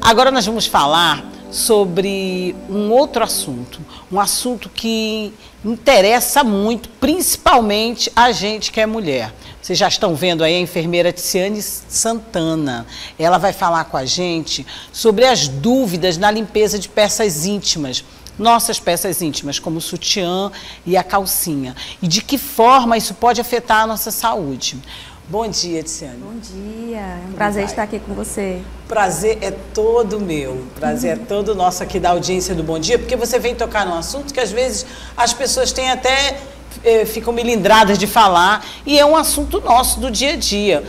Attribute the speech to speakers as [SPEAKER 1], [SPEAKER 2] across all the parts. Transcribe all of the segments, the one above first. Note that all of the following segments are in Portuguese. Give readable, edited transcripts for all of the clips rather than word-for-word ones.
[SPEAKER 1] Agora nós vamos falar sobre um outro assunto, um assunto que interessa muito, principalmente a gente que é mulher. Vocês já estão vendo aí a enfermeira Ticiane Santana. Ela vai falar com a gente sobre as dúvidas na limpeza de peças íntimas. Nossas peças íntimas, como o sutiã e a calcinha. E de que forma isso pode afetar a nossa saúde. Bom dia, Ticiane.
[SPEAKER 2] Bom dia, é um prazer estar aqui com você.
[SPEAKER 1] Prazer é todo meu, prazer é todo nosso aqui da audiência do Bom Dia, porque você vem tocar num assunto que às vezes as pessoas têm até... ficam melindradas de falar, e é um assunto nosso do dia a dia.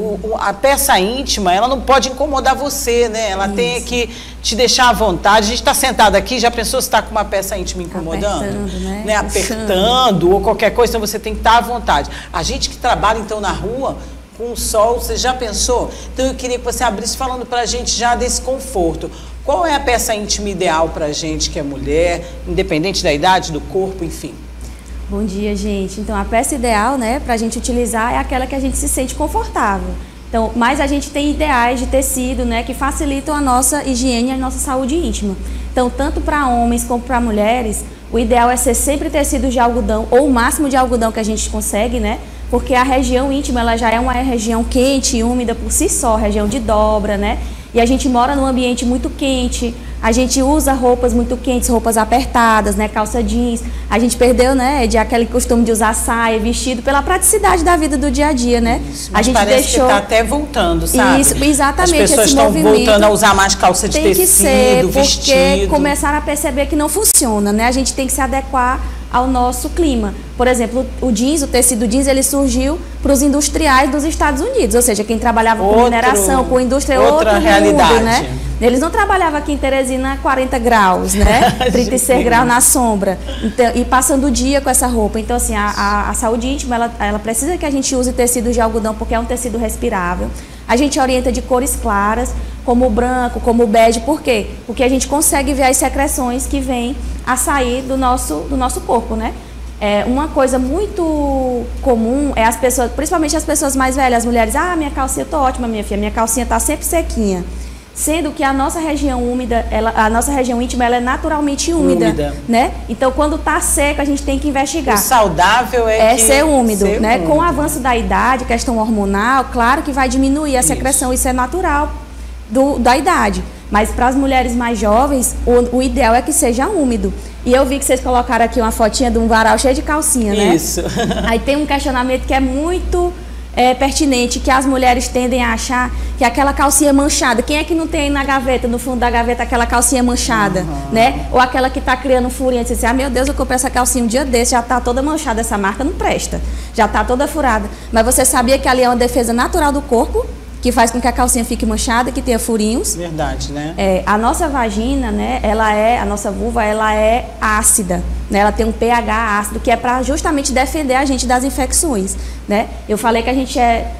[SPEAKER 1] A peça íntima, ela não pode incomodar você, né? Ela tem que te deixar à vontade. A gente está sentado aqui, já pensou se está com uma peça íntima incomodando?
[SPEAKER 2] Apertando, né?
[SPEAKER 1] Apertando ou qualquer coisa, então você tem que estar à vontade. A gente que trabalha então na rua, com o sol, você já pensou? Então eu queria que você abrisse falando para a gente já desse conforto. Qual é a peça íntima ideal para a gente que é mulher, independente da idade, do corpo, enfim?
[SPEAKER 2] Bom dia, gente. Então, a peça ideal, né, para a gente utilizar é aquela que a gente se sente confortável. Então, mas a gente tem ideais de tecido, né, que facilitam a nossa higiene e a nossa saúde íntima. Então, tanto para homens como para mulheres, o ideal é ser sempre tecido de algodão ou o máximo de algodão que a gente consegue, né? Porque a região íntima, ela já é uma região quente e úmida por si só, região de dobra, né? E a gente mora num ambiente muito quente, a gente usa roupas muito quentes, roupas apertadas, né, calça jeans. A gente perdeu, né, de aquele costume de usar saia, vestido, pela praticidade da vida do dia a dia, né?
[SPEAKER 1] Isso,
[SPEAKER 2] a gente
[SPEAKER 1] parece
[SPEAKER 2] deixou...
[SPEAKER 1] que está até voltando, sabe?
[SPEAKER 2] Isso, exatamente.
[SPEAKER 1] As pessoas estão voltando a usar mais calça de tecido,
[SPEAKER 2] tem que ser,
[SPEAKER 1] vestido.
[SPEAKER 2] Porque começaram a perceber que não funciona, né? A gente tem que se adequar ao nosso clima. Por exemplo, o jeans, o tecido jeans, ele surgiu para os industriais dos Estados Unidos, ou seja, quem trabalhava com mineração, com indústria, outra realidade, né? Eles não trabalhavam aqui em Teresina a 40 graus, né? 36 graus na sombra, então, e passando o dia com essa roupa. Então, assim, a saúde íntima, ela precisa que a gente use tecido de algodão, porque é um tecido respirável. A gente orienta de cores claras, como o branco, como o bege. Por quê? Porque a gente consegue ver as secreções que vêm a sair do nosso corpo, né? Uma coisa muito comum é as pessoas, principalmente as pessoas mais velhas, as mulheres, minha calcinha tá ótima, minha filha, minha calcinha tá sempre sequinha. Sendo que a nossa região úmida, a nossa região íntima, ela é naturalmente úmida, né? Então, quando tá seco, a gente tem que investigar.
[SPEAKER 1] O saudável é
[SPEAKER 2] ser úmido, né? Com o avanço da idade, questão hormonal, claro que vai diminuir a secreção, isso é natural da idade. Mas para as mulheres mais jovens, o ideal é que seja úmido. E eu vi que vocês colocaram aqui uma fotinha de um varal cheio de calcinha, né?
[SPEAKER 1] Isso.
[SPEAKER 2] Aí tem um questionamento que é muito... pertinente, que as mulheres tendem a achar que aquela calcinha manchada, quem é que não tem aí na gaveta, no fundo da gaveta, aquela calcinha manchada, né? Ou aquela que tá criando furinha, você diz, meu Deus, eu comprei essa calcinha um dia desse, já tá toda manchada, essa marca não presta, já tá toda furada. Mas você sabia que ali é uma defesa natural do corpo, que faz com que a calcinha fique manchada, que tenha furinhos.
[SPEAKER 1] Verdade, né?
[SPEAKER 2] A nossa vagina, né, a nossa vulva, ela é ácida, né? Ela tem um pH ácido, que é para justamente defender a gente das infecções, né? Eu falei que a gente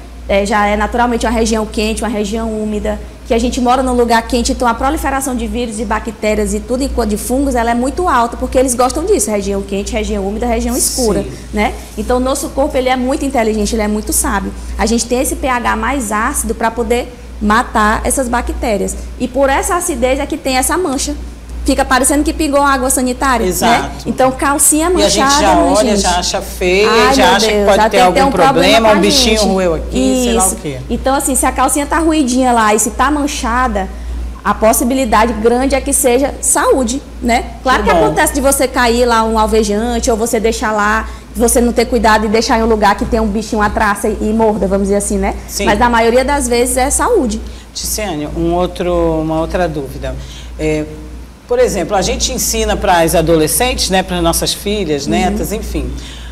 [SPEAKER 2] já é naturalmente uma região quente, uma região úmida, que a gente mora num lugar quente, então a proliferação de vírus, de bactérias e tudo de fungos, ela é muito alta, porque eles gostam disso, região quente, região úmida, região escura, né? Então o nosso corpo, ele é muito inteligente, ele é muito sábio. A gente tem esse pH mais ácido para poder matar essas bactérias. E por essa acidez é que tem essa mancha. Fica parecendo que pingou água sanitária,
[SPEAKER 1] exato,
[SPEAKER 2] né? Então, calcinha manchada...
[SPEAKER 1] E a gente já olha, já acha feia, já acha que pode ter algum problema, um bichinho roeu aqui, sei lá o quê.
[SPEAKER 2] Então, assim, se a calcinha tá ruidinha lá e se tá manchada, a possibilidade grande é que seja saúde, né? Claro que acontece de você cair lá um alvejante, ou você deixar lá, você não ter cuidado e deixar em um lugar que tem um bichinho, uma traça e morda, vamos dizer assim, né?
[SPEAKER 1] Sim.
[SPEAKER 2] Mas na maioria das vezes é saúde.
[SPEAKER 1] Ticiane, uma outra dúvida. Por exemplo, a gente ensina para as adolescentes, né, para nossas filhas, netas, enfim.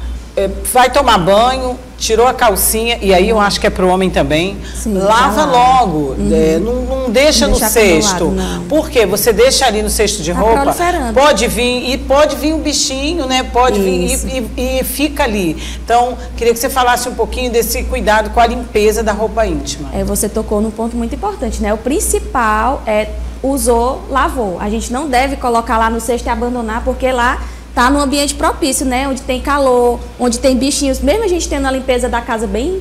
[SPEAKER 1] Vai tomar banho, tirou a calcinha, e aí eu acho que é para o homem também, lava logo, não deixa no cesto.
[SPEAKER 2] Lado,
[SPEAKER 1] por quê? Você deixa ali no cesto de roupa, pode vir um bichinho, né? Pode vir e fica ali. Então, queria que você falasse um pouquinho desse cuidado com a limpeza da roupa íntima.
[SPEAKER 2] Você tocou num ponto muito importante, né? O principal é usou, lavou. A gente não deve colocar lá no cesto e abandonar, porque lá tá num ambiente propício, né? Onde tem calor, onde tem bichinhos. Mesmo a gente tendo a limpeza da casa bem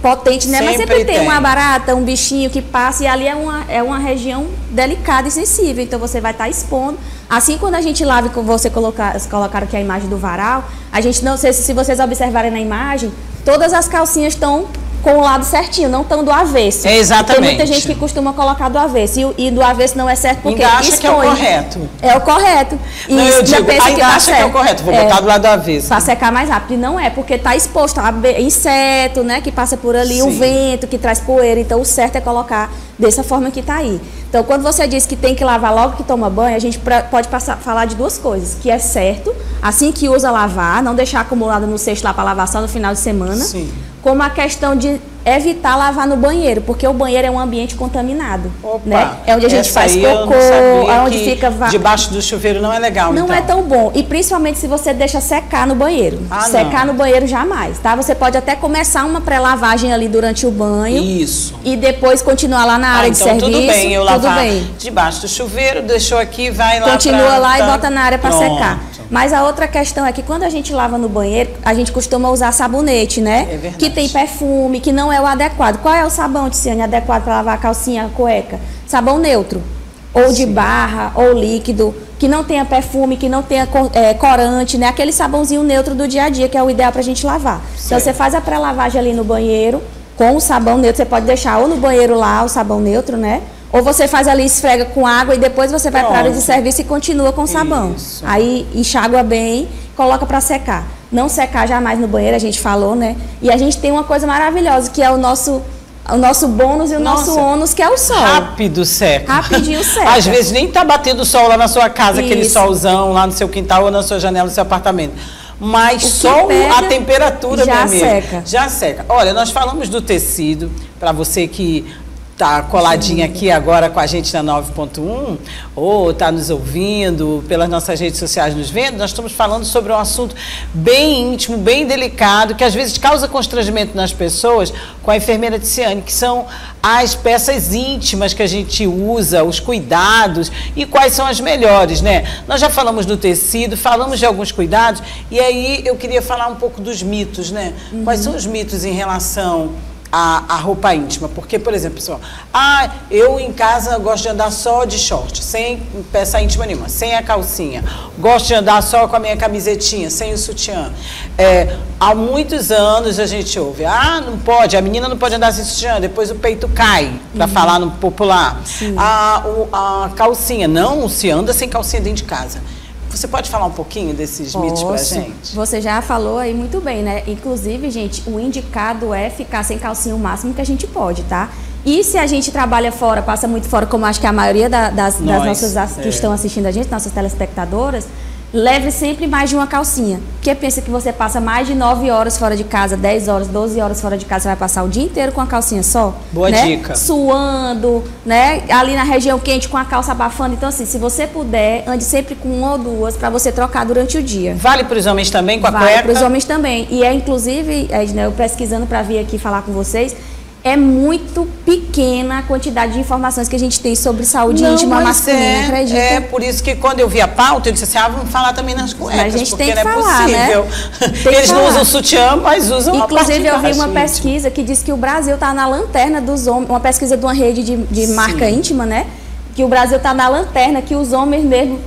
[SPEAKER 2] potente, né? Mas sempre tem
[SPEAKER 1] tem
[SPEAKER 2] uma barata, um bichinho que passa, e ali é uma região delicada e sensível, então você vai estar expondo. Assim, quando a gente lava, como você colocaram aqui a imagem do varal, a gente não sei se vocês observarem na imagem, todas as calcinhas estão com o lado certinho, não estão do avesso.
[SPEAKER 1] Exatamente.
[SPEAKER 2] Tem muita gente que costuma colocar do avesso, e do avesso não é certo porque
[SPEAKER 1] ainda acha que é o correto.
[SPEAKER 2] É o correto. E
[SPEAKER 1] não, eu digo,
[SPEAKER 2] pensa
[SPEAKER 1] ainda acha que é o correto, vou botar do lado do avesso.
[SPEAKER 2] Para secar mais rápido. E não é, porque está exposto a inseto, né, que passa por ali, o vento que traz poeira. Então, o certo é colocar dessa forma que está aí. Então, quando você diz que tem que lavar logo que toma banho, a gente pode falar de duas coisas. Que é certo, assim que usa lavar, não deixar acumulado no cesto lá para lavar só no final de semana.
[SPEAKER 1] Sim.
[SPEAKER 2] Como a questão de evitar lavar no banheiro, porque o banheiro é um ambiente contaminado.
[SPEAKER 1] Opa,
[SPEAKER 2] né? É onde a gente faz cocô, é onde fica...
[SPEAKER 1] Debaixo do chuveiro não é legal,
[SPEAKER 2] Não
[SPEAKER 1] então.
[SPEAKER 2] é tão bom. E principalmente se você deixa secar no banheiro. Secar no banheiro jamais, tá? Você pode até começar uma pré-lavagem ali durante o banho.
[SPEAKER 1] Isso.
[SPEAKER 2] E depois continuar lá na área de serviço.
[SPEAKER 1] Tudo bem, eu lavar debaixo do chuveiro, deixou aqui, vai lá.
[SPEAKER 2] Continua lá e bota na área para secar. Mas a outra questão é que quando a gente lava no banheiro, a gente costuma usar sabonete, né?
[SPEAKER 1] É verdade.
[SPEAKER 2] Que tem perfume, que não é o adequado. Qual é o sabão, Ticiane, adequado para lavar a calcinha, a cueca? Sabão neutro. Ou de barra, ou líquido, que não tenha perfume, que não tenha corante, né? Aquele sabãozinho neutro do dia a dia, que é o ideal para a gente lavar. Certo. Então, você faz a pré-lavagem ali no banheiro, com o sabão neutro. Você pode deixar ou no banheiro lá, o sabão neutro, né? Ou você faz ali, esfrega com água e depois você vai para a área de serviço e continua com sabão.
[SPEAKER 1] Isso.
[SPEAKER 2] Aí enxágua bem, coloca para secar. Não secar jamais no banheiro, a gente falou, né? E a gente tem uma coisa maravilhosa, que é o nosso bônus e o nosso ônus, que é o sol.
[SPEAKER 1] Rápido seca.
[SPEAKER 2] Rapidinho seca.
[SPEAKER 1] Às vezes nem tá batendo sol lá na sua casa, aquele solzão lá no seu quintal ou na sua janela do seu apartamento. Mas só a temperatura,
[SPEAKER 2] já seca.
[SPEAKER 1] Já seca. Olha, nós falamos do tecido, para você que está coladinha aqui agora com a gente na 9.1, ou está nos ouvindo, pelas nossas redes sociais nos vendo, nós estamos falando sobre um assunto bem íntimo, bem delicado, que às vezes causa constrangimento nas pessoas, com a enfermeira Ticiane, que são as peças íntimas que a gente usa, os cuidados e quais são as melhores, né? Nós já falamos do tecido, falamos de alguns cuidados, e aí eu queria falar um pouco dos mitos, né? Quais são os mitos em relação a roupa íntima? Porque, por exemplo, pessoal, eu em casa gosto de andar só de short, sem peça íntima nenhuma, sem a calcinha. Gosto de andar só com a minha camisetinha, sem o sutiã. Há muitos anos a gente ouve, não pode, a menina não pode andar sem sutiã, depois o peito cai, para falar no popular. A calcinha, não se anda sem calcinha dentro de casa. Você pode falar um pouquinho desses mitos pra gente?
[SPEAKER 2] Você já falou aí muito bem, né? Inclusive, gente, o indicado é ficar sem calcinha o máximo que a gente pode, tá? E se a gente trabalha fora, passa muito fora, como acho que a maioria das nossas que estão assistindo a gente, nossas telespectadoras, leve sempre mais de uma calcinha. Porque pensa que você passa mais de 9 horas fora de casa, 10 horas, 12 horas fora de casa, você vai passar o dia inteiro com a calcinha só?
[SPEAKER 1] Boa dica.
[SPEAKER 2] Suando, né? Ali na região quente com a calça abafando. Então, assim, se você puder, ande sempre com uma ou duas para você trocar durante o dia.
[SPEAKER 1] Vale para os homens também, com a cueca?
[SPEAKER 2] Vale para os homens também. E inclusive, Edna, eu pesquisando para vir aqui falar com vocês, é muito pequena a quantidade de informações que a gente tem sobre saúde íntima masculina, acredita?
[SPEAKER 1] É por isso que quando eu vi a pauta, eu disse assim, vamos falar também nas cuecas,
[SPEAKER 2] a gente
[SPEAKER 1] porque
[SPEAKER 2] tem que
[SPEAKER 1] não é
[SPEAKER 2] falar,
[SPEAKER 1] possível.
[SPEAKER 2] Né?
[SPEAKER 1] Eles não usam sutiã, mas usam a parte de
[SPEAKER 2] Inclusive, eu vi uma
[SPEAKER 1] baixo
[SPEAKER 2] pesquisa que diz que o Brasil está na lanterna dos homens, uma pesquisa de uma rede de marca íntima, né? Que o Brasil está na lanterna, que os homens mesmo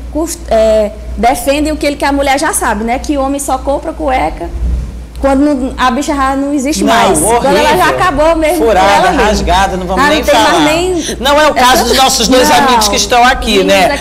[SPEAKER 2] defendem que a mulher já sabe, né? Que o homem só compra cueca quando a bicha já não existe mais.
[SPEAKER 1] Horrível.
[SPEAKER 2] Quando ela já acabou mesmo.
[SPEAKER 1] Furada, rasgada, não vamos nem falar. Não é o caso dos nossos dois amigos que estão aqui, né?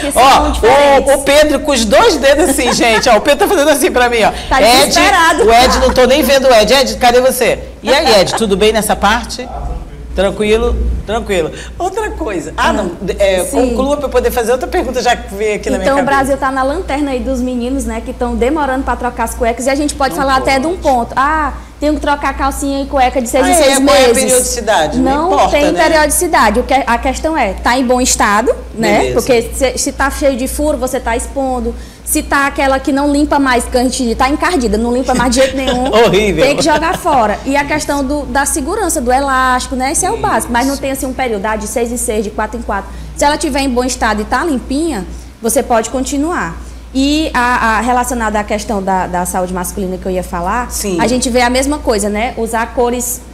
[SPEAKER 1] Ó, o Pedro com os 2 dedos assim, gente. Ó, o Pedro tá fazendo assim pra mim, ó.
[SPEAKER 2] Tá desesperado.
[SPEAKER 1] O Ed, não tô nem vendo o Ed. Ed, cadê você? E aí, Ed, tudo bem nessa parte? Tranquilo? Tranquilo. Outra coisa. Conclua para eu poder fazer outra pergunta, já que veio aqui na minha cabeça.
[SPEAKER 2] Então, o Brasil está na lanterna aí dos meninos, né, que estão demorando para trocar as cuecas. E a gente pode falar até de um ponto. Tenho que trocar calcinha e cueca de 6 em 6 meses.
[SPEAKER 1] Qual é a periodicidade?
[SPEAKER 2] Não
[SPEAKER 1] importa,
[SPEAKER 2] tem
[SPEAKER 1] né?
[SPEAKER 2] periodicidade. A questão tá em bom estado, né?
[SPEAKER 1] Beleza.
[SPEAKER 2] Porque se tá cheio de furo, você tá expondo. Se tá aquela que não limpa mais, que a gente tá encardida, não limpa mais de jeito nenhum.
[SPEAKER 1] Horrível.
[SPEAKER 2] Tem que jogar fora. E a questão da segurança, do elástico, né? Isso é o básico. Mas não tem assim um período de 6 em 6, de 4 em 4. Se ela tiver em bom estado e tá limpinha, você pode continuar. E relacionada à questão da saúde masculina que eu ia falar, a gente vê a mesma coisa, né? Usar cores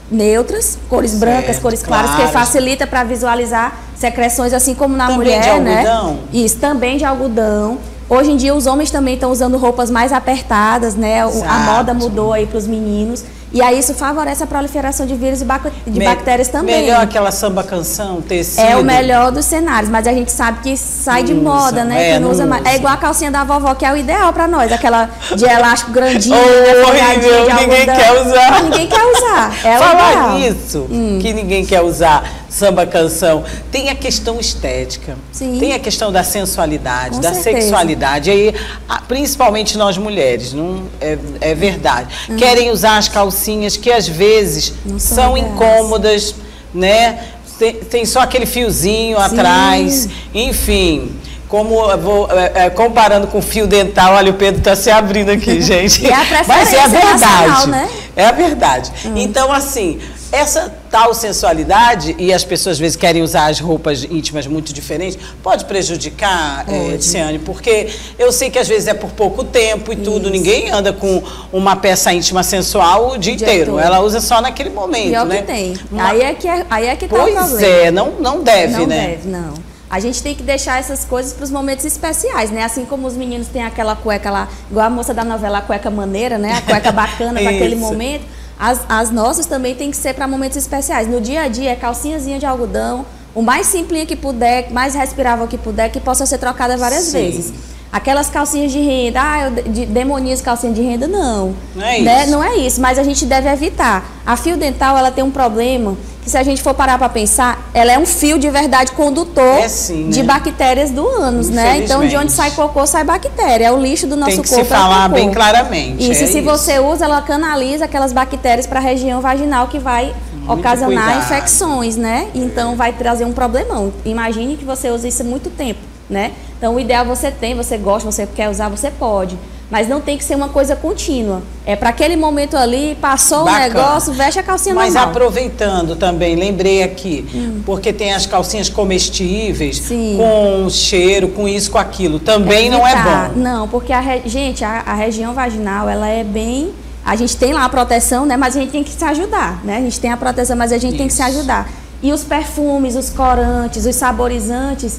[SPEAKER 2] neutras, cores brancas, cores claras, que facilita para visualizar secreções, assim como na mulher,
[SPEAKER 1] de algodão?
[SPEAKER 2] Né? Isso, também de algodão. Hoje em dia os homens também estão usando roupas mais apertadas, né? A moda mudou aí para os meninos. E aí isso favorece a proliferação de vírus e de bactérias também.
[SPEAKER 1] Melhor aquela samba canção, tecido.
[SPEAKER 2] É o melhor dos cenários, mas a gente sabe que sai de moda, né? Que não usa mais. É igual a calcinha da vovó, que é o ideal para nós. Aquela de elástico grandinho,
[SPEAKER 1] horrível, ninguém quer usar.
[SPEAKER 2] Mas ninguém quer usar. É
[SPEAKER 1] falar nisso, que ninguém quer usar samba canção. Tem a questão estética.
[SPEAKER 2] Sim.
[SPEAKER 1] Tem a questão da sensualidade, da
[SPEAKER 2] certeza.
[SPEAKER 1] sexualidade. Aí, principalmente nós mulheres, não é verdade. Querem usar as calcinhas que às vezes são incômodas, né? Tem só aquele fiozinho atrás, enfim. Como comparando com fio dental, olha, o Pedro está se abrindo aqui, gente.
[SPEAKER 2] E a preferência
[SPEAKER 1] mas é a verdade,
[SPEAKER 2] né?
[SPEAKER 1] É a verdade. Então, assim, essa tal sensualidade, e as pessoas às vezes querem usar as roupas íntimas muito diferentes, pode prejudicar, Tiziane, porque eu sei que às vezes é por pouco tempo e tudo, ninguém anda com uma peça íntima sensual o dia inteiro, ela usa só naquele momento,
[SPEAKER 2] e é o
[SPEAKER 1] né?
[SPEAKER 2] Que tem. Aí é que tá o problema.
[SPEAKER 1] Pois é, não deve,
[SPEAKER 2] não
[SPEAKER 1] né?
[SPEAKER 2] Não deve, não. A gente tem que deixar essas coisas para os momentos especiais, né? Assim como os meninos têm aquela cueca lá, igual a moça da novela, a cueca maneira, né? A cueca bacana para aquele momento. As nossas também tem que ser para momentos especiais. No dia a dia é calcinhazinha de algodão, o mais simplinha que puder, mais respirável que puder, que possa ser trocada várias vezes. Aquelas calcinhas de renda, eu demonizo calcinha de renda, não.
[SPEAKER 1] Não é
[SPEAKER 2] né?
[SPEAKER 1] isso.
[SPEAKER 2] Não é isso, mas a gente deve evitar. A fio dental, ela tem um problema que, se a gente for parar para pensar, ela é um fio de verdade condutor de bactérias do ânus, né? Então, de onde sai cocô, sai bactéria. É o lixo do nosso corpo.
[SPEAKER 1] Tem que se falar bem claramente.
[SPEAKER 2] Isso, se você usa, ela canaliza aquelas bactérias para a região vaginal, que vai ocasionar infecções, né? Então, vai trazer um problemão. Imagine que você usa isso há muito tempo, né? Então, o ideal você gosta, você quer usar, você pode. Mas não tem que ser uma coisa contínua. É para aquele momento ali, passou o negócio, veste a calcinha normal.
[SPEAKER 1] Mas aproveitando também, lembrei aqui, porque tem as calcinhas comestíveis, com cheiro, com isso, com aquilo. Também não é bom.
[SPEAKER 2] Não, porque a região vaginal, ela é bem... A gente tem lá a proteção, né? Mas a gente tem que se ajudar, né? A gente tem a proteção, mas a gente tem que se ajudar. E os perfumes, os corantes, os saborizantes,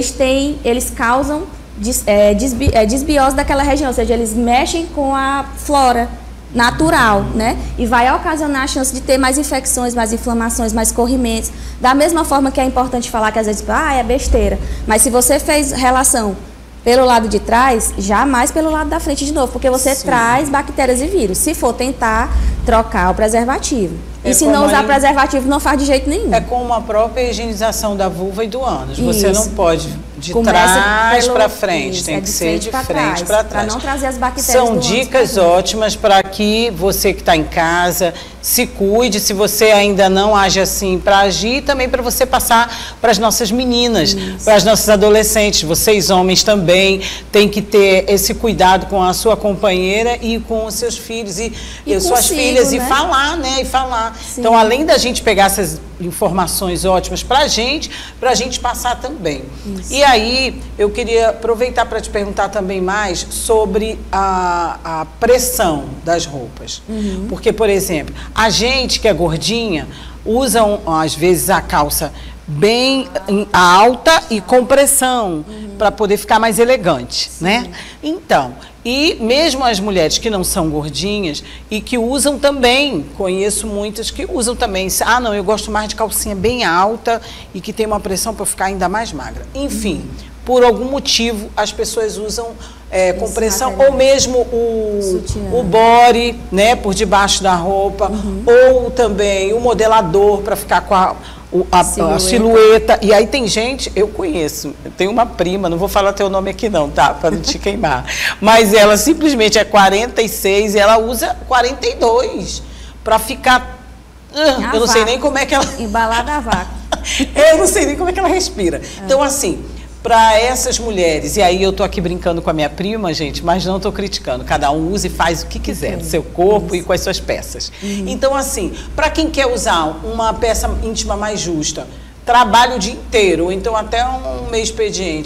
[SPEAKER 2] eles causam desbiose daquela região, ou seja, eles mexem com a flora natural, né? E vai ocasionar a chance de ter mais infecções, mais inflamações, mais corrimentos. Da mesma forma que é importante falar que às vezes, é besteira, mas se você fez relação pelo lado de trás, jamais pelo lado da frente de novo, porque você traz bactérias e vírus. Se for tentar trocar o preservativo. E se não usar preservativo, não faz de jeito nenhum.
[SPEAKER 1] É como a própria higienização da vulva e do ânus. Você não pode de trás para frente, tem que ser de frente para trás.
[SPEAKER 2] Para não trazer as bactérias.
[SPEAKER 1] São dicas ótimas para que você que está em casa se cuide, se você ainda não age assim, para agir, e também para você passar para as nossas meninas, para as nossas adolescentes. Vocês, homens, também têm que ter esse cuidado com a sua companheira e com os seus filhos e suas filhas, né? E falar, né? E falar. Sim. Então, além da gente pegar essas informações ótimas para a gente passar também. Isso. E aí, eu queria aproveitar para te perguntar também mais sobre a pressão das roupas. Porque, por exemplo, a gente que é gordinha usa, às vezes, a calça bem alta e com pressão, para poder ficar mais elegante, né? Então, e mesmo as mulheres que não são gordinhas e que usam também, conheço muitas que usam também, não, eu gosto mais de calcinha bem alta e que tem uma pressão para ficar ainda mais magra. Enfim, por algum motivo as pessoas usam com pressão, ou mesmo o body, né, por debaixo da roupa, ou também o modelador para ficar com a silhueta. E aí tem gente, eu conheço, eu tenho uma prima, não vou falar teu nome aqui não, tá? Para não te queimar. Mas ela simplesmente é 46 e ela usa 42 para ficar... eu não sei nem como é que ela...
[SPEAKER 2] Embalada a vácuo.
[SPEAKER 1] Eu não sei nem como é que ela respira. Então, assim, para essas mulheres, e aí eu tô aqui brincando com a minha prima, gente, mas não tô criticando, cada um usa e faz o que quiser do seu corpo e com as suas peças. Então, assim, para quem quer usar uma peça íntima mais justa, trabalha o dia inteiro, ou então até um mês expediente,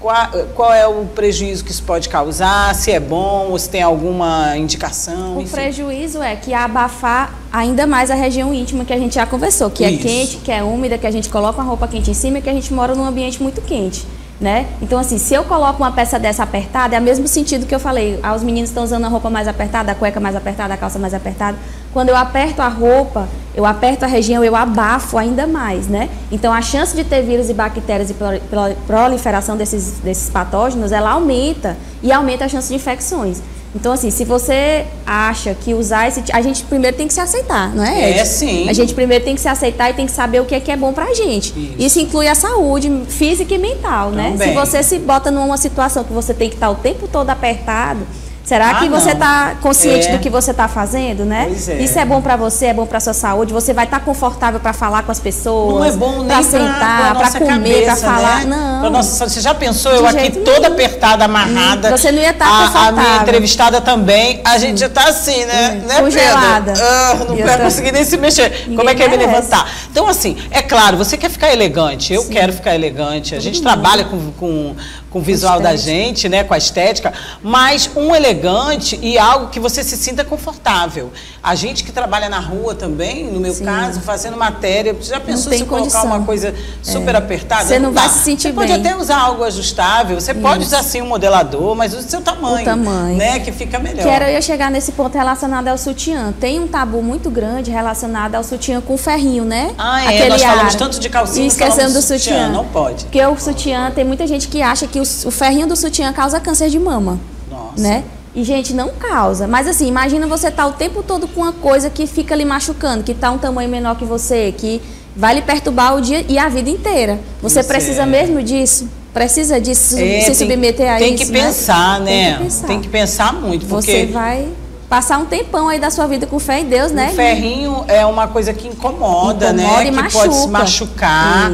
[SPEAKER 1] Qual é o prejuízo que isso pode causar? Se é bom ou se tem alguma indicação?
[SPEAKER 2] O prejuízo é que abafar ainda mais a região íntima que a gente já conversou, que é quente, que é úmida, que a gente coloca uma roupa quente em cima e que a gente mora num ambiente muito quente, né? Então, assim, se eu coloco uma peça dessa apertada, é o mesmo sentido que eu falei. Os meninos estão usando a roupa mais apertada, a cueca mais apertada, a calça mais apertada. Quando eu aperto a roupa, eu aperto a região, eu abafo ainda mais, né? Então, a chance de ter vírus e bactérias e proliferação desses patógenos, ela aumenta e aumenta a chance de infecções. Então, assim, se você acha que usar esse... A gente primeiro tem que se aceitar, não é, Ed?
[SPEAKER 1] Sim.
[SPEAKER 2] A gente primeiro tem que se aceitar e tem que saber o que é bom pra gente. Isso inclui a saúde física e mental, né? Se você se bota numa situação que você tem que estar o tempo todo apertado, será que você está consciente do que você está fazendo, né? Isso é bom para você, é bom para sua saúde. Você vai estar confortável para falar com as pessoas.
[SPEAKER 1] Não é bom nem para
[SPEAKER 2] sentar, para comer, para falar.
[SPEAKER 1] Né?
[SPEAKER 2] Não.
[SPEAKER 1] Nossa, você já pensou eu aqui toda apertada, amarrada?
[SPEAKER 2] Você não ia estar confortável.
[SPEAKER 1] A minha entrevistada também. A gente já está assim, né?
[SPEAKER 2] Congelada.
[SPEAKER 1] Não vai conseguir nem se mexer. Como é que é me levantar? Então, assim, é claro, você quer ficar elegante. Eu quero ficar elegante. A gente trabalha com o visual da gente, né? Com a estética. Mas um elegante e algo que você se sinta confortável. A gente que trabalha na rua também, no meu caso, fazendo matéria, já pensou se colocar uma coisa super apertada?
[SPEAKER 2] Você não vai se sentir bem.
[SPEAKER 1] Você pode até usar algo ajustável, você pode usar sim um modelador, mas use o seu tamanho. O tamanho. Né? Que fica melhor.
[SPEAKER 2] Eu ia chegar nesse ponto relacionado ao sutiã. Tem um tabu muito grande relacionado ao sutiã com ferrinho, né?
[SPEAKER 1] Nós falamos tanto de calcinha,
[SPEAKER 2] esquecendo do sutiã.
[SPEAKER 1] Não pode.
[SPEAKER 2] Porque o sutiã, tem muita gente que acha que o ferrinho do sutiã causa câncer de mama.
[SPEAKER 1] Nossa.
[SPEAKER 2] Né? E, gente, não causa. Mas, assim, imagina você estar o tempo todo com uma coisa que fica lhe machucando, que está um tamanho menor que você, que vai lhe perturbar o dia e a vida inteira. Você precisa mesmo disso? Precisa disso, se submeter a isso,
[SPEAKER 1] Tem que pensar, né?
[SPEAKER 2] Tem que pensar.
[SPEAKER 1] Tem que pensar muito, porque...
[SPEAKER 2] Você vai passar um tempão aí da sua vida com fé em Deus, né?
[SPEAKER 1] O ferrinho é uma coisa que incomoda, né?
[SPEAKER 2] E
[SPEAKER 1] que
[SPEAKER 2] machuca.
[SPEAKER 1] Pode se machucar.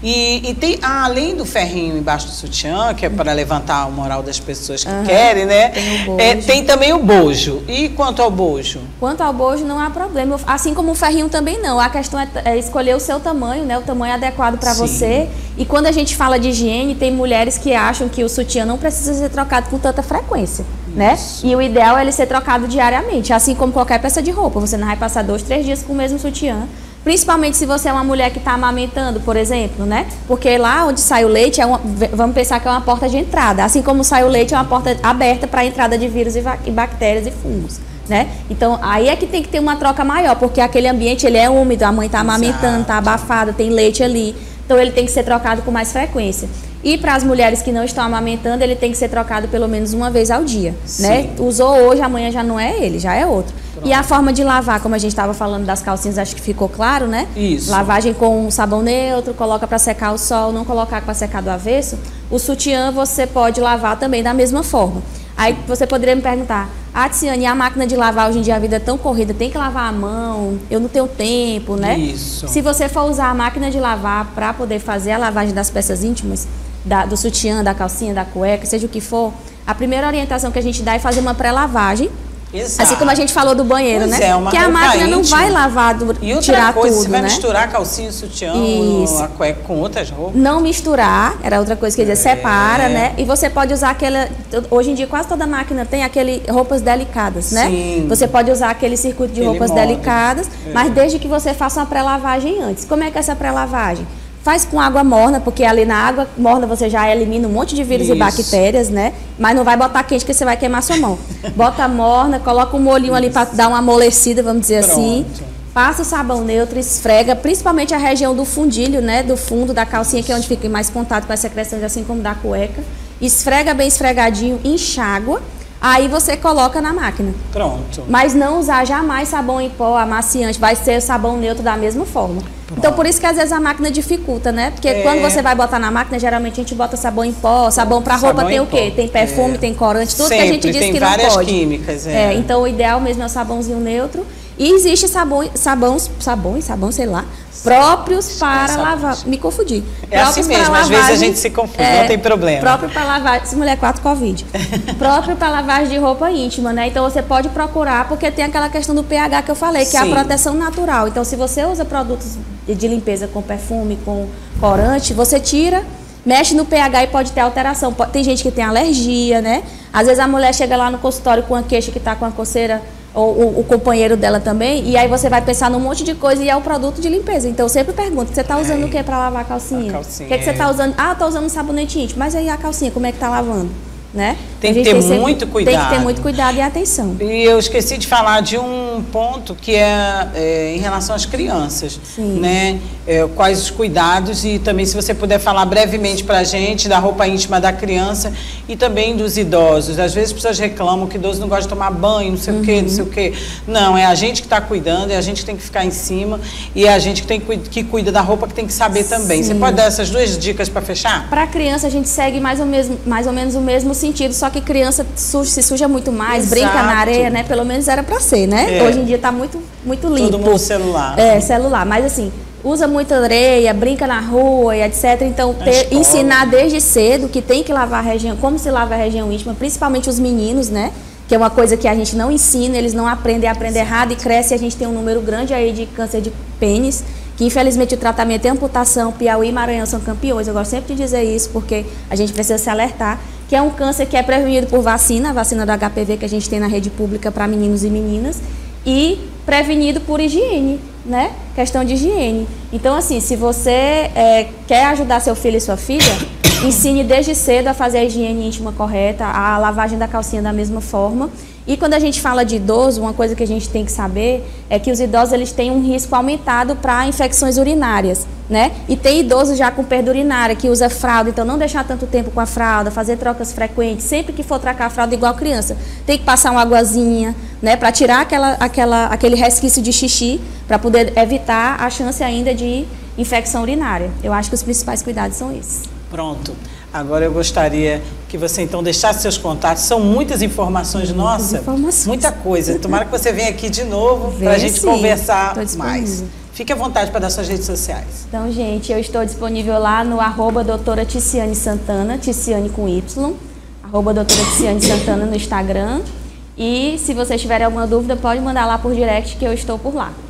[SPEAKER 1] E tem, além do ferrinho embaixo do sutiã, que é para levantar a moral das pessoas que querem, né?
[SPEAKER 2] Tem o bojo.
[SPEAKER 1] Tem também o bojo. E quanto ao bojo?
[SPEAKER 2] Quanto ao bojo, não há problema. Assim como o ferrinho também não. A questão é escolher o seu tamanho, né? O tamanho adequado para você. E quando a gente fala de higiene, tem mulheres que acham que o sutiã não precisa ser trocado com tanta frequência, né? E o ideal é ele ser trocado diariamente, assim como qualquer peça de roupa. Você não vai passar 2, 3 dias com o mesmo sutiã. Principalmente se você é uma mulher que está amamentando, por exemplo, né? Porque lá onde sai o leite, vamos pensar que é uma porta de entrada. Assim como sai o leite, é uma porta aberta para a entrada de vírus e bactérias e fungos, né? Então, aí é que tem que ter uma troca maior, porque aquele ambiente, ele é úmido, a mãe está amamentando, está abafada, tem leite ali. Então, ele tem que ser trocado com mais frequência. E para as mulheres que não estão amamentando, ele tem que ser trocado pelo menos uma vez ao dia, né? Usou hoje, amanhã já não é ele, já é outro. Pronto. E a forma de lavar, como a gente estava falando das calcinhas, acho que ficou claro, né?
[SPEAKER 1] Isso.
[SPEAKER 2] Lavagem com sabão neutro, coloca para secar ao sol, não colocar para secar do avesso. O sutiã você pode lavar também da mesma forma. Aí você poderia me perguntar, Tiziane, a máquina de lavar hoje em dia, a vida é tão corrida, tem que lavar a mão, eu não tenho tempo, né?
[SPEAKER 1] Isso.
[SPEAKER 2] Se você for usar a máquina de lavar para poder fazer a lavagem das peças íntimas, do sutiã, da calcinha, da cueca, seja o que for, a primeira orientação que a gente dá é fazer uma pré-lavagem.
[SPEAKER 1] Exato.
[SPEAKER 2] Assim como a gente falou do banheiro,
[SPEAKER 1] pois
[SPEAKER 2] né?
[SPEAKER 1] É,
[SPEAKER 2] que a máquina não vai lavar,
[SPEAKER 1] e outra
[SPEAKER 2] tirar
[SPEAKER 1] coisa,
[SPEAKER 2] tudo,
[SPEAKER 1] você vai
[SPEAKER 2] né?
[SPEAKER 1] misturar a calcinha, o sutiã, a cueca com outras roupas?
[SPEAKER 2] Não misturar, era outra coisa que eu ia dizer, separa, né? E você pode usar aquela... Hoje em dia quase toda máquina tem roupas delicadas, né?
[SPEAKER 1] Sim.
[SPEAKER 2] Você pode usar aquele circuito de roupas delicadas, mas desde que você faça uma pré-lavagem antes. Como é que é essa pré-lavagem? Faz com água morna, porque ali na água morna você já elimina um monte de vírus e bactérias, né? Mas não vai botar quente que você vai queimar sua mão. Bota morna, coloca um molhinho ali para dar uma amolecida, vamos dizer assim. Passa o sabão neutro, esfrega, principalmente a região do fundilho, né? Do fundo da calcinha, que é onde fica mais contato com as secreções, assim como da cueca. Esfrega bem esfregadinho, enxágua. Aí você coloca na máquina.
[SPEAKER 1] Pronto.
[SPEAKER 2] Mas não usar jamais sabão em pó, amaciante. Vai ser o sabão neutro da mesma forma. Pronto. Então, por isso que às vezes a máquina dificulta, né? Porque quando você vai botar na máquina, geralmente a gente bota sabão em pó. Sabão para roupa tem o quê? Tem perfume, tem corante, tudo que a gente diz que não pode.
[SPEAKER 1] Tem várias químicas.
[SPEAKER 2] Então, o ideal mesmo é o sabãozinho neutro. E existe sabões, sei lá, próprios para lavar. Me confundi.
[SPEAKER 1] É assim mesmo, às vezes a gente se confunde, não tem problema.
[SPEAKER 2] Próprio para lavar, se mulher 4 Covid. Próprio para lavagem de roupa íntima, né? Então você pode procurar, porque tem aquela questão do pH que eu falei, que é a proteção natural. Então, se você usa produtos de limpeza com perfume, com corante, você tira mexe no pH e pode ter alteração. Tem gente que tem alergia, né? Às vezes a mulher chega lá no consultório com a queixa que está com a coceira, ou o companheiro dela também, e aí você vai pensar num monte de coisa e é o produto de limpeza. Então eu sempre pergunto, você está usando o que para lavar a calcinha? O que você está usando? Ah, estou usando um sabonete íntimo, mas aí a calcinha, como é que está lavando? Né?
[SPEAKER 1] Tem que ter muito cuidado.
[SPEAKER 2] Tem que ter muito cuidado e atenção.
[SPEAKER 1] E eu esqueci de falar de um ponto que é em relação às crianças. Sim. Né? Quais os cuidados e também se você puder falar brevemente para a gente da roupa íntima da criança e também dos idosos. Às vezes as pessoas reclamam que idoso não gosta de tomar banho, não sei o quê, não sei o quê. Não, é a gente que está cuidando, é a gente que tem que ficar em cima e é a gente que cuida da roupa que tem que saber também. Sim. Você pode dar essas duas dicas para fechar?
[SPEAKER 2] Para a criança a gente segue mais ou menos o mesmo sentido, só que criança se suja muito mais, exato, brinca na areia, né? Pelo menos era para ser, né? Hoje em dia tá muito limpo.
[SPEAKER 1] Todo mundo celular.
[SPEAKER 2] Celular, mas assim, usa muita areia, brinca na rua e etc. Então, ensinar desde cedo que tem que lavar a região, como se lava a região íntima, principalmente os meninos, né? Que é uma coisa que a gente não ensina, eles não aprendem errado e cresce, e a gente tem um número grande aí de câncer de pênis, que infelizmente o tratamento é amputação. Piauí e Maranhão são campeões, eu gosto sempre de dizer isso, porque a gente precisa se alertar, que é um câncer que é prevenido por vacina, a vacina do HPV que a gente tem na rede pública para meninos e meninas, e prevenido por higiene, né? Questão de higiene. Então, assim, se você quer ajudar seu filho e sua filha, ensine desde cedo a fazer a higiene íntima correta, a lavagem da calcinha da mesma forma. E quando a gente fala de idoso, uma coisa que a gente tem que saber é que os idosos eles têm um risco aumentado para infecções urinárias, né? E tem idosos já com perda urinária que usa fralda, então não deixar tanto tempo com a fralda, fazer trocas frequentes, sempre que for trocar a fralda igual criança, tem que passar uma aguazinha, né? Para tirar aquele resquício de xixi, para poder evitar a chance ainda de infecção urinária. Eu acho que os principais cuidados são esses.
[SPEAKER 1] Pronto. Agora eu gostaria que você então deixasse seus contatos. São muitas informações, muita coisa. Tomara que você venha aqui de novo para a gente conversar mais. Fique à vontade para dar suas redes sociais.
[SPEAKER 2] Então, gente, eu estou disponível lá no @doutora Ticiane Santana, Ticiane com Y, @doutora Ticiane Santana no Instagram. E se vocês tiverem alguma dúvida, pode mandar lá por direct que eu estou por lá.